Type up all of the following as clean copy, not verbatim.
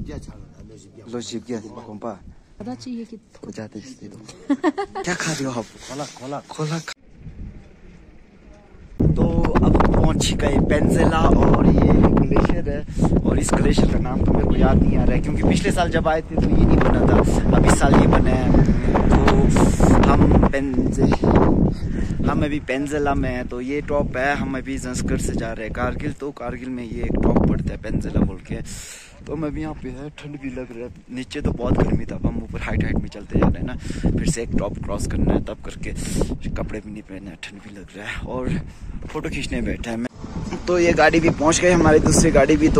लोशिप गुम्पा पता चाहिए कि तो जाते इसलिए तो क्या खा रहे हो आप? खोला खोला। तो अब पहुंच गए पेंजिला और ये ग्लेशियर है और इस ग्लेशियर का नाम तो मेरे को याद नहीं आ रहा है क्योंकि पिछले साल जब आए थे तो ये नहीं बना था, अब इस साल ये बना है। तो हम अभी पेंजिला में हैं। तो ये टॉप है, हम अभी जंस्कर से जा रहे हैं कारगिल। तो कारगिल में ये एक टॉप पड़ता है पेंजिला बोल के। तो हम अभी यहाँ पे है, ठंड भी लग रहा है, नीचे तो बहुत गर्मी था। अब हम ऊपर हाइट में चलते जा रहे हैं ना, फिर से एक टॉप क्रॉस करना है, तब करके कपड़े भी नहीं पहनना है, ठंड भी लग रहा है और फोटो खींचने बैठा है मैं। तो ये गाड़ी भी पहुँच गई, हमारी दूसरी गाड़ी भी।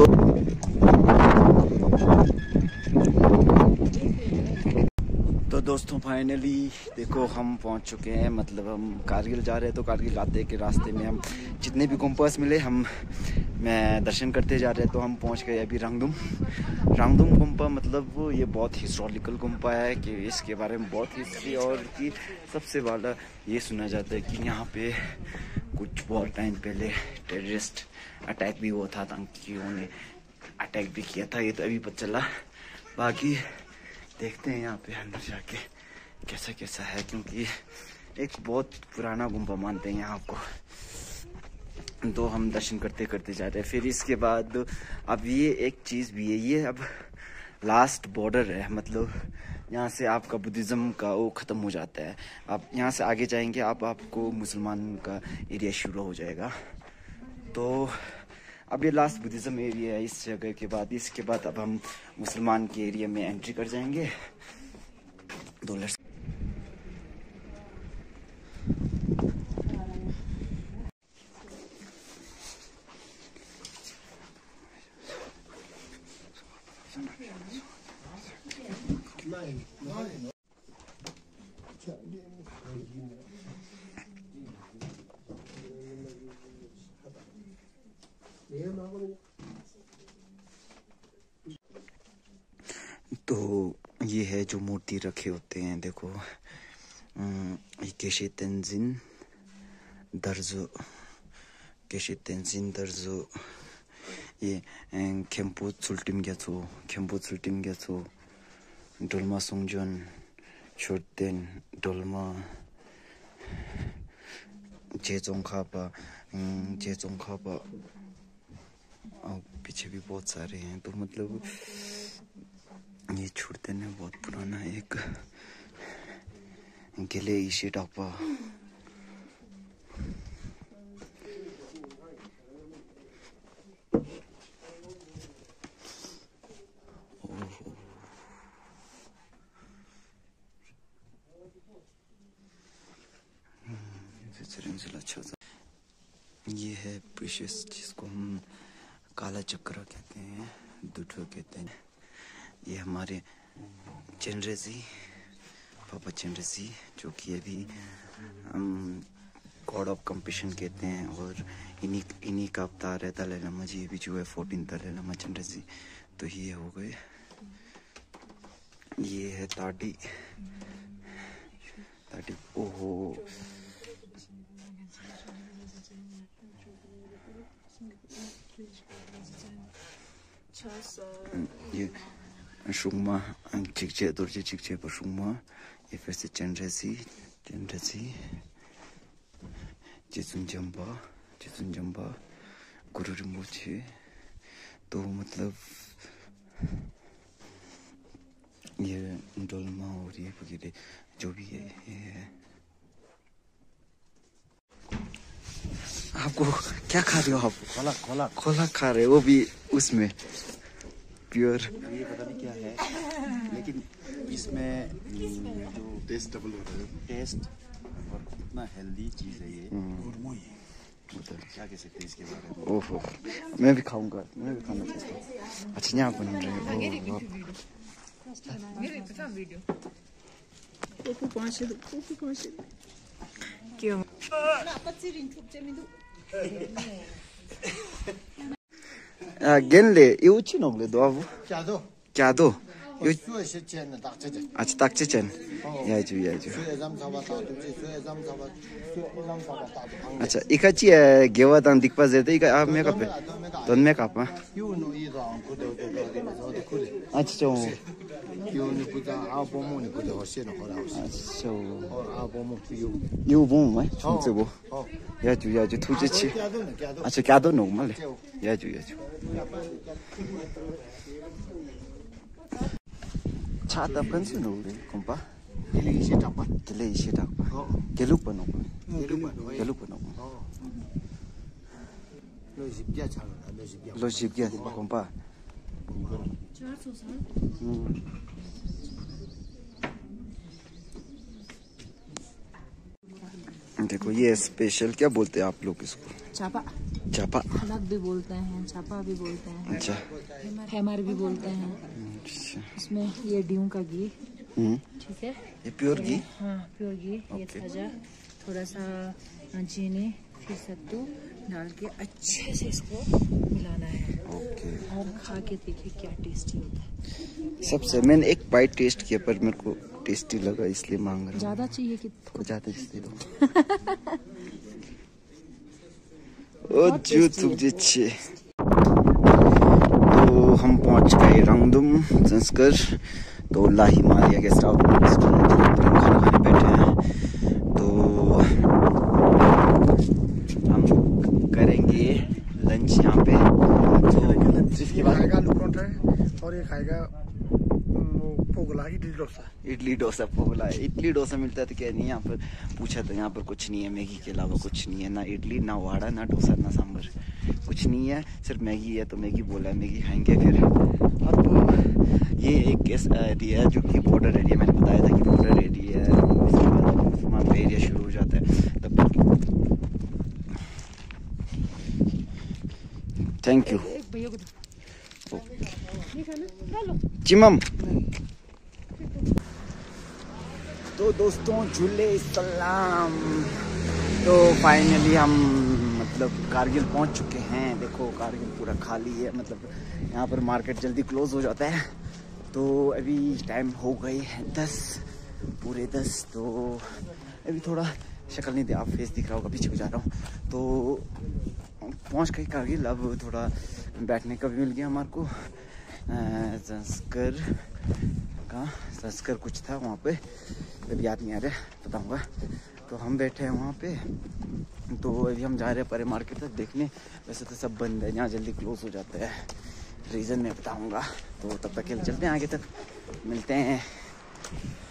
तो दोस्तों फाइनली देखो हम पहुंच चुके हैं, मतलब हम कारगिल जा रहे हैं। तो कारगिल आते के रास्ते में हम जितने भी गुम्पास मिले मैं दर्शन करते जा रहे हैं। तो हम पहुंच गए अभी रांगदुम गुम्पा। मतलब ये बहुत हिस्टोरिकल गुम्पा है कि इसके बारे में बहुत हिस्ट्री, और कि सबसे बड़ा ये सुना जाता है कि यहाँ पे कुछ बहुत टाइम पहले टेररिस्ट अटैक भी हुआ था, आतंकियों ने अटैक भी किया था। ये तो अभी पता चला, बाकी देखते हैं यहाँ पे अंदर जाके कैसा कैसा है, क्योंकि एक बहुत पुराना गुम्बा मानते हैं यहाँ को। तो हम दर्शन करते करते जा रहे हैं। फिर इसके बाद अब ये एक चीज़ भी है, ये अब लास्ट बॉर्डर है, मतलब यहाँ से आपका बुद्धिज़्म का वो ख़त्म हो जाता है। आप यहाँ से आगे जाएंगे आपको मुसलमान का एरिया शुरू हो जाएगा। तो अब ये लास्ट बुद्धिज़्म एरिया है इस जगह के बाद। इसके बाद अब हम मुसलमान के एरिया में एंट्री कर जाएंगे। तो ये है जो मूर्ति रखे होते हैं, देखो केशे तेंजिन दर्जो ये खेम्पू चुल्टिम ग्याचो डोलमा सुंगजन छोटेन डोलमा जेजोंखापा और पीछे भी बहुत सारे हैं। तो मतलब ये छोड़ते हैं, बहुत पुराना है। एक गिले इशी टापा, ये है प्रीशियस, जिसको हम काला चक्र कहते हैं, दुठो कहते हैं। ये हमारे पापा चंद्रजी, जो कि अभी गॉड ऑफ कंपैशन कहते हैं, और इन्हीं का अवतार है दलाई लामा जी। अभी जो है 14 दलाई लामा चंद्रजी। तो ये हो गए। ये है ताटी, ओहो ये शुंगमा चिकचे दूरचे चिकचे पर शुंगमा। ये फिर से चंद्रसी जिसुन जंबा गुरु रिम्पोछे। तो मतलब ये डोलमा और ये वगैरह जो भी है ये है। आपको क्या खा रहे हो आप? खोला खा रहे हो, वो भी उसमें प्योर। ये पता नहीं क्या है, लेकिन इसमें जो टेस्ट डबल हो रहा है, टेस्ट और कितना हेल्दी चीज़ है ये। क्या कह सकते हैं इसके बारे में? ओहो, मैं भी खाऊंगा, मैं भी खाना चाहता हूँ। अच्छा यहाँ बन रहे हैं क्यों? गेंले ये उच्ची नोबले दो अब क्या दो अच्छा 딱지 chen 야주 अच्छा इकाची गेवा दान दिखपा जेते इका आप में कप दोन में कप अच्छा जो यू बोम में चुनसे वो याजू तुझे ची अच्छा क्या दो नो मले याजू छाता अपन सुनो रे कंपा Gile isi takpa. Geluk pano. Lo jibgia kompa. 400 साल। देखो ये स्पेशल क्या बोलते हैं आप लोग इसको? चापा। हलक भी बोलते हैं, चापा भी बोलते हैं। अच्छा। हैमर भी बोलते हैं। इसमें ये ड्यू का घी। ठीक है। ये प्योर घी? हाँ प्योर घी। ये ताजा, थोड़ा सा चीनी, फिर सत्तू डाल के अच्छे से इसको मिलाना है। और खा के देखिए क्या टेस्टी होता है। सबसे मैंने एक बाइट टेस्ट किया पर मेरे को टेस्टी लगा इसलिए मांग रहा हूँ। ज्यादा चाहिए कि ज्यादा इसलिए दो। ओ जो तुझे छे। तो हम पहुंच गए रंगदुम संस्कर। तो La Himalaya guest house restaurant खाना खाने बैठे हैं। तो हम करेंगे लंच यहाँ पे। जिसके बाद खाएगा आलू पराठा और ये खाएगा पोगला इडली डोसा पोगला। इडली डोसा मिलता है तो क्या नहीं। यहाँ पर पूछा तो यहाँ पर कुछ नहीं है, मैगी के अलावा कुछ नहीं है, ना इडली ना वड़ा ना डोसा ना सांभर, कुछ नहीं है, सिर्फ मैगी है। तो मैगी बोला है, मैगी खाएंगे। फिर अब ये एक एरिया है जो कि बॉर्डर एरिया, मैंने बताया था कि बॉर्डर एरिया है। इसके बाद मुसलमान का एरिया शुरू हो जाता है तब तक। थैंक यू चिमम। तो दोस्तों झूले सलाम। तो फाइनली हम मतलब कारगिल पहुंच चुके हैं। देखो कारगिल पूरा खाली है, मतलब यहाँ पर मार्केट जल्दी क्लोज हो जाता है। तो अभी टाइम हो गई है 10 पूरे 10। तो अभी थोड़ा शक्ल नहीं दे, आप फेस दिख रहा होगा, पीछे को जा रहा हूँ। तो पहुँच गई कारगिल। अब थोड़ा बैठने का भी मिल गया हमारे को। संस्कर कुछ था वहाँ पे, अभी याद नहीं आ रहा, बताऊँगा। तो हम बैठे हैं वहाँ पे। तो अभी हम जा रहे हैं परे मार्केट तक देखने। वैसे तो सब बंद है, यहाँ जल्दी क्लोज हो जाता है, रीज़न मैं बताऊँगा। तो तब तक चलते हैं आगे तक, मिलते हैं।